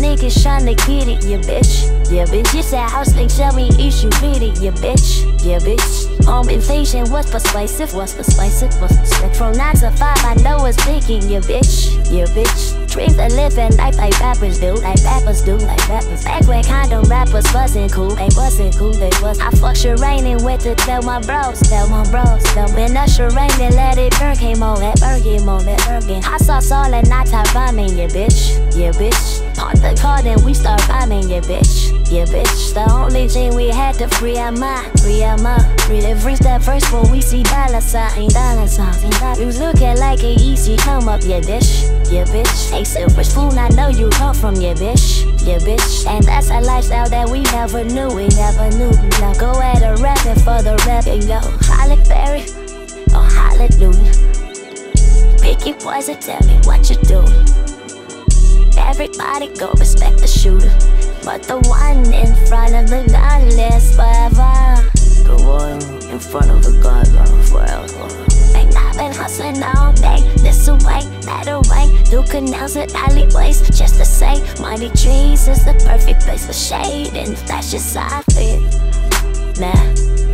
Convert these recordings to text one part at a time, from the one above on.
niggas tryna get it, yeah bitch. Yeah bitch, you said house thing, tell me if you with it, yeah bitch. Yeah bitch. Home invasion was persuasive, was persuasive. From 9 to 5, I know it's thinking, yeah bitch. Yeah bitch. Dreams of living life like rappers do, like rappers do, like rappers. Back when condom rappers wasn't cool, they wasn't cool, they was. I fucked Sherane and went to tell my bros, tell when Usher rained and let it burn came on, that burn on, that burn. I saw Saul and I type rhyming, yeah bitch, yeah bitch. Park the car then we start rhyming, yeah bitch, yeah bitch. The only thing we had to free our mind, free our mind. Free to reach that first when we see dollar signs, dollar signs. We was looking like an easy come up, yeah bitch, yeah bitch. Hey silver spoon, I know you come from, yeah bitch, yeah bitch. And that's a lifestyle that we never knew, we never knew. Now go at a rapping for the rapping, yo. Halle Berry, oh hallelujah. Pick your poison, tell me what you do. Everybody go respect the shooter, but the one in front of the gun lives forever. The one in front of the gun lives forever. And I've been hustling all day, this away, that away, through canals and alleyways, just to say, money trees is the perfect place for shade, and that's just how I feel. Nah,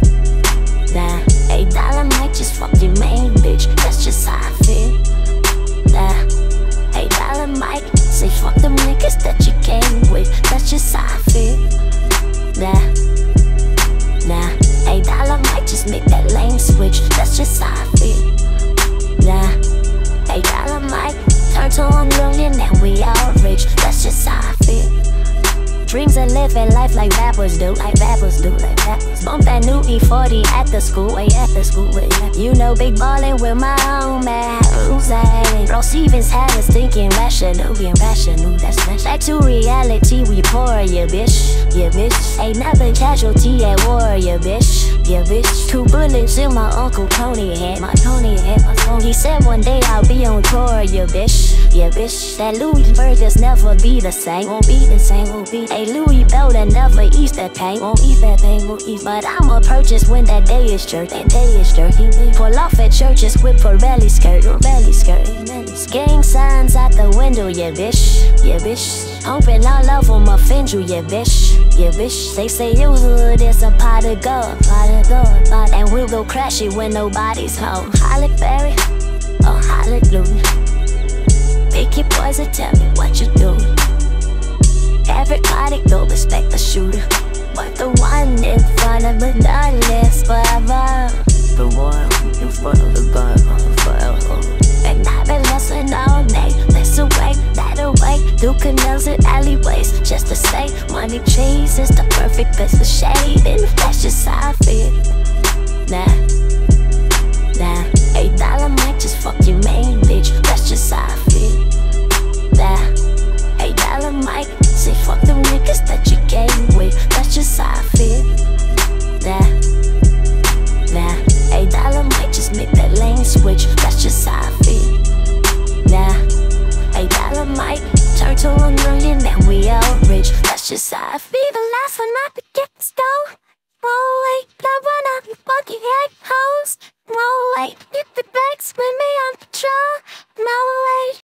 $8 might just fuck your main bitch, that's just how I feel. Nah, $8 mic, say fuck them niggas that you came with, that's just how I feel. Nah, $8 might just make that lane switch, that's just how I feel. Nah, $8 mic, turn to a million and we all rich, that's just how I feel. Dreams of living life like rappers do, like rappers do, like rappers. Bump that new E40 at the school, way at the school, way. You know, big ballin' with my own man. Who's that? Bro Stevens had us thinking rational, being rational, that's rational. Back to reality, we poor, yeah bitch, yeah bitch. Ain't nothing casualty at war, yeah bitch, yeah bitch. 2 bullets in my Uncle Tony head, my Tony head, my Tony. He said one day I'll be on tour, yeah bitch, yeah bitch. That Louis burgers never be the same, won't be the same, won't be. Louis Belder never eats that pain, won't eat that pain, won't eat. But I'ma purchase when that day is jerk, that day is jerky. Pull off at churches with Pirelli skirt, belly skirt. Gang signs out the window, yeah bitch, yeah bitch. Hoping all of them offend you, yeah bitch, yeah bitch. They say your hood is a pot of gold, and we'll go crash it when nobody's home. Halle Berry, oh hallelujah. Pick your poison, tell me what you do. Everybody go respect the shooter, but the one in front of the gun lives forever. The one in front of the gun forever. And I've been hustling all day, this away, that away, through canals and alleyways, just to say, money trees is the perfect place for shade, and that's just how I feel. Nah, $8 might just fuck your main bitch, that's just how I feel. Nah, $8 mic, say fuck them niggas that you came with, that's just how I feel. Nah, $8 might just make that lane switch, that's just how I feel. Nah, $8 might turn to a million and we all rich, that's just how I feel. The last one not to get the stove. Roll away, blood run up, you fucking head hoes. Roll away, get the bags with me on patrol. Roll